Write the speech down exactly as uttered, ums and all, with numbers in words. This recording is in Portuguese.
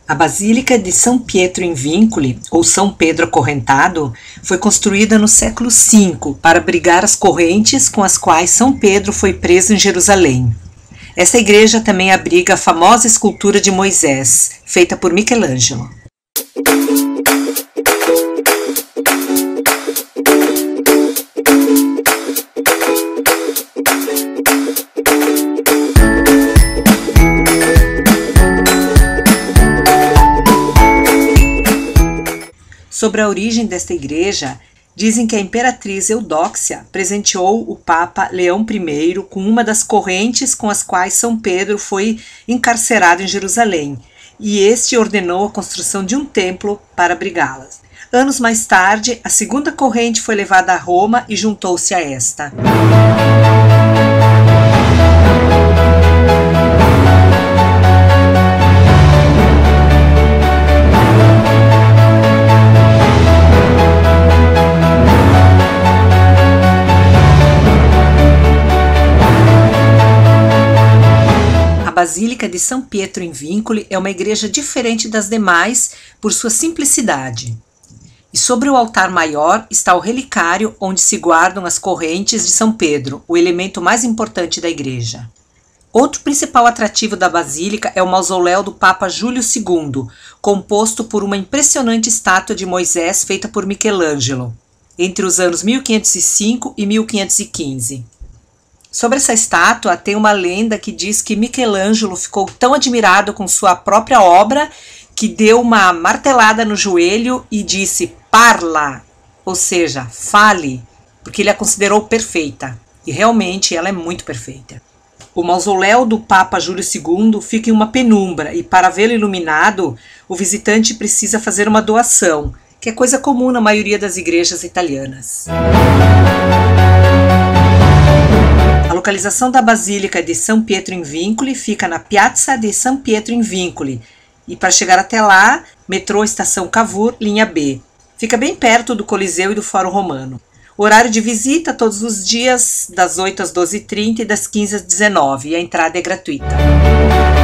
A Basílica de São Pietro in Vincoli, ou São Pedro Acorrentado, foi construída no século cinco para abrigar as correntes com as quais São Pedro foi preso em Jerusalém. Essa igreja também abriga a famosa escultura de Moisés, feita por Michelangelo. Sobre a origem desta igreja, dizem que a imperatriz Eudóxia presenteou o Papa Leão I com uma das correntes com as quais São Pedro foi encarcerado em Jerusalém, e este ordenou a construção de um templo para abrigá-las. Anos mais tarde, a segunda corrente foi levada a Roma e juntou-se a esta. A Basílica de São Pietro in Vincoli é uma igreja diferente das demais por sua simplicidade. E sobre o altar maior está o relicário onde se guardam as correntes de São Pedro, o elemento mais importante da igreja. Outro principal atrativo da Basílica é o mausoléu do Papa Júlio segundo, composto por uma impressionante estátua de Moisés feita por Michelangelo, entre os anos mil quinhentos e cinco e mil quinhentos e quinze. Sobre essa estátua tem uma lenda que diz que Michelangelo ficou tão admirado com sua própria obra que deu uma martelada no joelho e disse "parla", ou seja, fale, porque ele a considerou perfeita. E realmente ela é muito perfeita. O mausoléu do Papa Júlio segundo fica em uma penumbra e para vê-lo iluminado, o visitante precisa fazer uma doação, que é coisa comum na maioria das igrejas italianas. A localização da Basílica de São Pietro in Vincoli fica na Piazza di San Pietro in Vincoli e para chegar até lá, metrô Estação Cavour, linha B. Fica bem perto do Coliseu e do Fórum Romano. O horário de visita todos os dias das oito às doze e trinta e das quinze às dezenove e a entrada é gratuita.